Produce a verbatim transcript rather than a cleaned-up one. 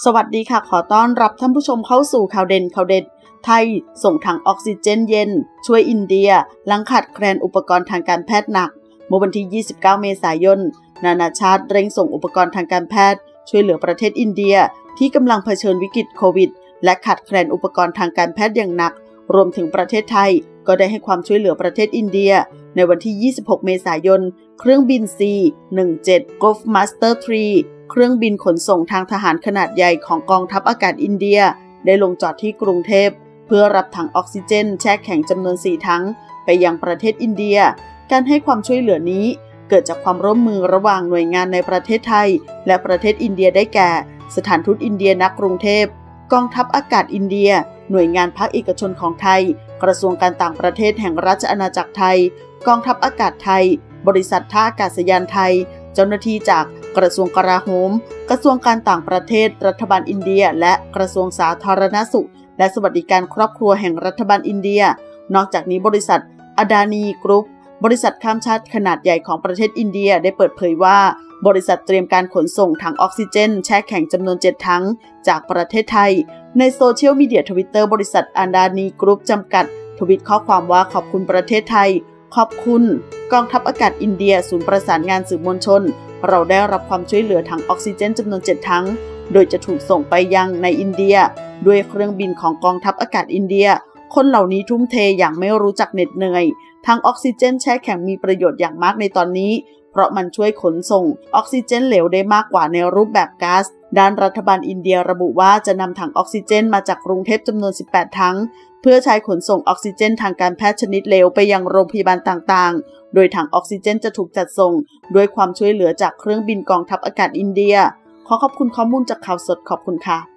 สวัสดีค่ะขอต้อนรับท่านผู้ชมเข้าสู่ข่าวเด่นข่าวเด็ดไทยส่งถังออกซิเจนเย็นช่วยอินเดียหลังขาดแคลนอุปกรณ์ทางการแพทย์หนักเมื่อวันที่ยี่สิบเก้าเมษายนนานาชาติเร่งส่งอุปกรณ์ทางการแพทย์ช่วยเหลือประเทศอินเดียที่กำลังเผชิญวิกฤตโควิดและขาดแคลนอุปกรณ์ทางการแพทย์อย่างหนักรวมถึงประเทศไทยก็ได้ให้ความช่วยเหลือประเทศอินเดียในวันที่ยี่สิบหกเมษายนเครื่องบิน ซี สิบเจ็ด Golf Master สามเครื่องบินขนส่งทางทหารขนาดใหญ่ของกองทัพอากาศอินเดียได้ลงจอดที่กรุงเทพเพื่อรับถังออกซิเจนแช่แข็งจำนวนสี่ถังไปยังประเทศอินเดียการให้ความช่วยเหลือนี้เกิดจากความร่วมมือระหว่างหน่วยงานในประเทศไทยและประเทศอินเดียได้แก่สถานทูตอินเดียณกรุงเทพกองทัพอากาศอินเดียหน่วยงานภาคเอกชนของไทยกระทรวงการต่างประเทศแห่งราชอาณาจักรไทยกองทัพอากาศไทยบริษัทท่าอากาศยานไทยเจ้าหน้าที่จากกระทรวงกลาโหมกระทรวงการต่างประเทศรัฐบาลอินเดียและกระทรวงสาธารณสุขและสวัสดิการครอบครัวแห่งรัฐบาลอินเดียนอกจากนี้บริษัทอดานีกรุ๊ปบริษัทข้ามชาติขนาดใหญ่ของประเทศอินเดียได้เปิดเผยว่าบริษัทเตรียมการขนส่งถังออกซิเจนแช่แข็งจำนวนเจ็ดถังจากประเทศไทยในโซเชียลมีเดียทวิตเตอร์บริษัทอดานีกรุ๊ปจำกัดทวิตข้อความว่าขอบคุณประเทศไทยขอบคุณกองทัพอากาศอินเดียศูนย์ประสานงานสื่อมวลชนเราได้รับความช่วยเหลือถังออกซิเจนจำนวนเจ็ดถังโดยจะถูกส่งไปยังในอินเดียด้วยเครื่องบินของกองทัพอากาศอินเดียคนเหล่านี้ทุ่มเทอย่างไม่รู้จักเหน็ดเหนื่อยถังออกซิเจนแช่แข็งมีประโยชน์อย่างมากในตอนนี้เพราะมันช่วยขนส่งออกซิเจนเหลวได้มากกว่าในรูปแบบก๊าซด้านรัฐบาลอินเดียระบุว่าจะนำถังออกซิเจนมาจากกรุงเทพจำนวนสิบแปดถังเพื่อใช้ขนส่งออกซิเจนทางการแพทย์ชนิดเหลวไปยังโรงพยาบาลต่างๆโดยถังออกซิเจนจะถูกจัดส่งด้วยความช่วยเหลือจากเครื่องบินกองทัพอากาศอินเดียขอขอบคุณข้อมูลจากข่าวสดขอบคุณค่ะ